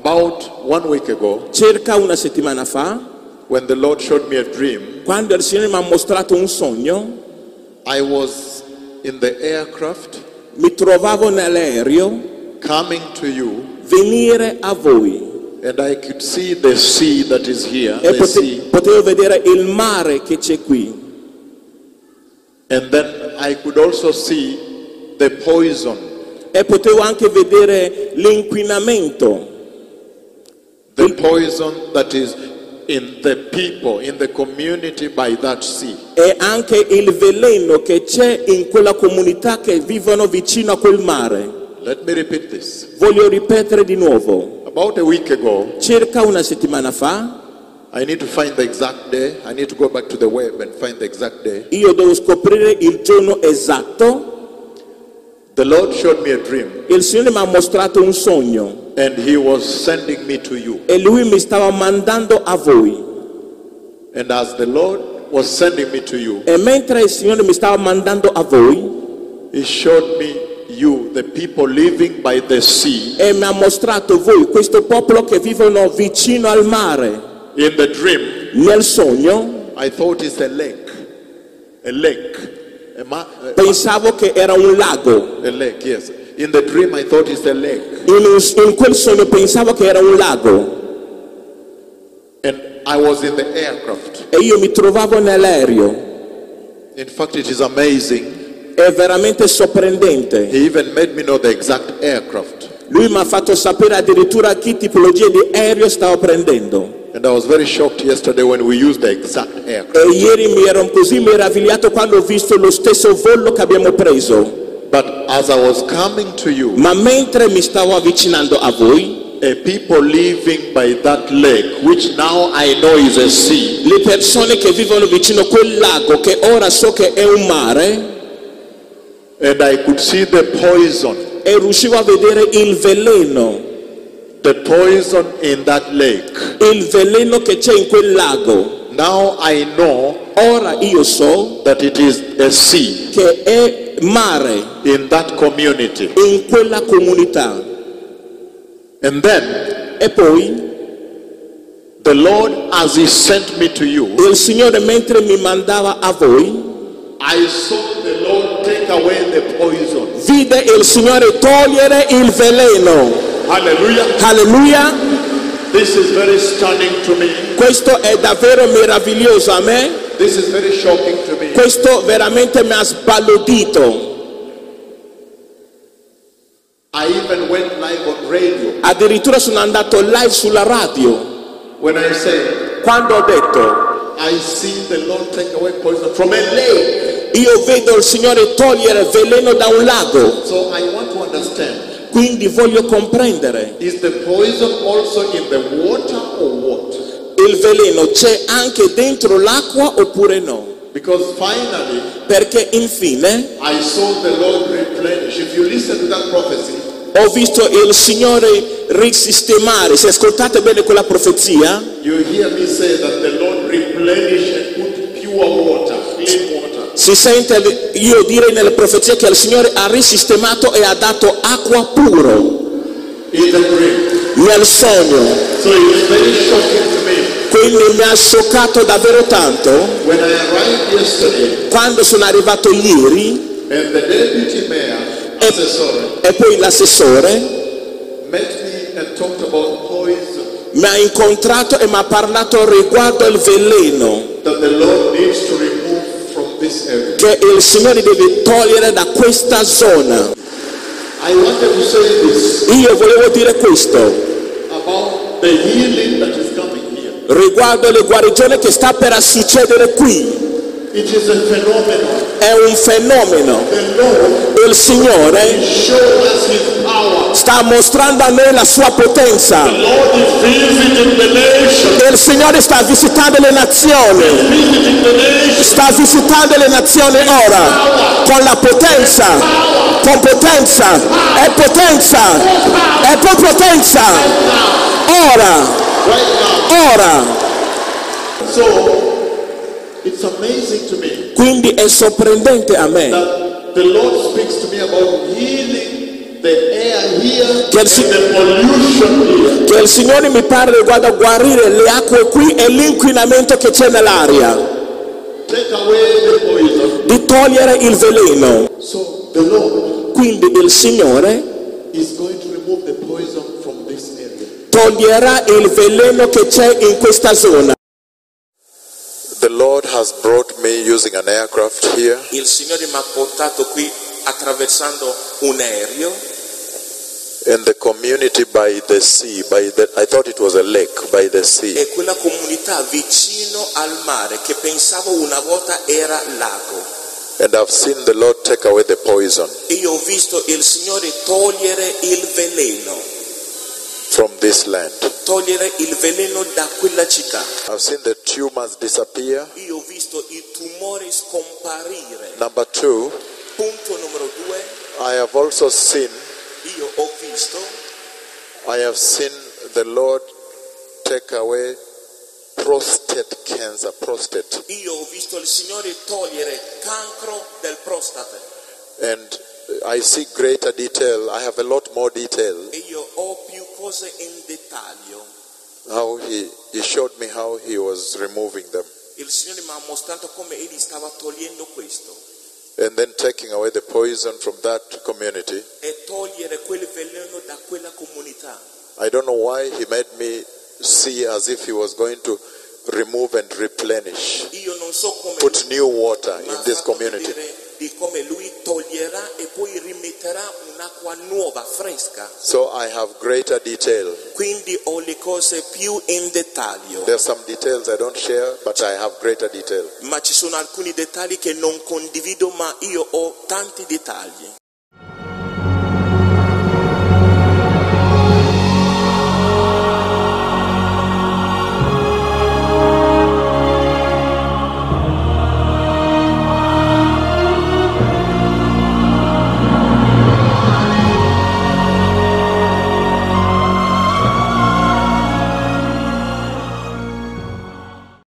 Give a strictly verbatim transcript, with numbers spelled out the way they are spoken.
About one week ago, circa una settimana fa, when the Lord showed me a dream, quando il Signore mi ha mostrato un sogno, I was in the aircraft mi trovavo nell'aereo, coming to you, venire a voi, and I could see the sea that is here, e the pote- sea, potevo vedere il mare che c'è qui, and then I could also see the poison, e potevo anche vedere l'inquinamento, the poison that is in the people, in the community by that sea. e anche il veleno che c'è in quella comunità che vivono vicino a quel mare. Let me repeat this. Voglio ripetere di nuovo. About a week ago, Circa una settimana fa, I need to find the exact day. I need to go back to the web and find the exact day. io devo scoprire il giorno esatto. The Lord showed me a dream, Il Signore mi ha mostrato un sogno and He was sending me to you. e Lui mi stava mandando a voi. And as the Lord was sending me to you, E mentre il Signore mi stava mandando a voi, He showed me you, the people living by the sea. e mi ha mostrato voi, questo popolo che vivono vicino al mare. In the dream, Nel sogno I thought it's a lake. A lake. A, ma- a, pensavo che era un lago. a lake, yes. In the dream, I thought it's a lake. In, un- in quel sogno pensavo che era un lago. And I was in the aircraft. E io mi trovavo nell'aereo. In fact, it is amazing. È veramente sorprendente. He even made me know the exact aircraft. Lui mi ha fatto sapere addirittura che tipologia di aereo stavo prendendo. And I was very shocked yesterday when we used the exact aircraft. E ieri mi ero così meravigliato quando ho visto lo stesso volo che abbiamo preso. But as I was coming to you, Ma mentre mi stavo avvicinando a voi, a people living by that lake, which now I know is a sea, le persone che vivono vicino a quel lago, che ora so che è un mare, and I could see the poison, e riuscivo a vedere il veleno, the poison in that lake. il veleno che c'è in quel lago. Now I know Ora io so that it is a sea che è mare in that community. in quella comunità. And then E poi the Lord, as He sent me to you, il Signore mentre mi mandava a voi, I saw the Lord take away the poison. vide il Signore togliere il veleno. Hallelujah. Alleluia. This is very stunning to me. Questo è davvero meraviglioso a me. This is very shocking to me. Questo veramente mi ha sbalordito. I even went live on radio Addirittura sono andato live sulla radio when I said, quando ho detto: I see the Lord take away poison from a lake. io vedo il Signore togliere veleno da un lago. So I want to understand, Quindi voglio comprendere, is the poison also in the water or what? il veleno c'è anche dentro l'acqua oppure no? Because finally, Perché infine I saw the Lord replenish. If you listen to that prophecy, ho visto il Signore risistemare. Se ascoltate bene quella profezia, you hear me say that the Lord replenished and put pure water, clean water. si sente io dire nella profezia che il Signore ha risistemato e ha dato acqua puro In the dream. nel sogno. So it's very shocking to me. Quindi mi ha scioccato davvero tanto When I arrived yesterday, quando sono arrivato ieri and the deputy mayor, assessor, e poi l'assessore met me and talked about poison mi ha incontrato e mi ha parlato riguardo il veleno that the Lord needs to remove from this area. che il Signore deve togliere da questa zona. I wanted to say this Io volevo dire questo about the healing that is coming here. riguardo le guarigioni che sta per succedere qui. It is a phenomenon. È un fenomeno. The Lord Il Signore showed us His power. sta mostrando a noi la sua potenza. The Lord is visiting the nation. Il Signore sta visitando le nazioni. Visiting the nation. Sta visitando le nazioni ora con la potenza, con potenza, è potenza, è per potenza, ora, Right now. ora. So it's amazing to me Quindi è sorprendente a me that the Lord speaks to me about healing the air here Che il, and Si- the pollution here. che il Signore mi parli riguardo a guarire le acque qui e l'inquinamento che c'è nell'aria, Take away the poison. di togliere il veleno. So the Lord Quindi il Signore is going to remove the poison from this area. toglierà il veleno che c'è in questa zona. The Lord has brought me using an aircraft here. Il Signore mi ha portato qui attraversando un aereo In the community by the sea, by the, I thought it was a lake, by the sea. e quella comunità vicino al mare che pensavo una volta era lago. And I've seen the Lord take away the poison Io ho visto il Signore togliere il veleno, from this land. togliere il veleno da quella città. I've seen the tumors disappear. Io ho visto il tumore scomparire. Number two, Punto numero due, I have also seen, io ho visto, I have seen the Lord take away prostate cancer, prostate. io ho visto il Signore togliere cancro del prostate. And I see greater detail. I have a lot more detail. E io ho più cose in dettaglio. How he, he showed me how he was removing them. Il Signore mi ha mostrato come Egli stava togliendo questo And then taking away the poison from that community. e togliere quel veleno da quella comunità. I don't know why he made me see as if he was going to remove and replenish, Io non so come put new water mi ha in this fatto community. vedere di come Lui toglierà e poi rimetterà un'acqua nuova, fresca. So I have greater detail. Quindi ho le cose più in dettaglio. There are some details I don't share, but I have greater detail. Ma ci sono alcuni dettagli che non condivido, ma io ho tanti dettagli.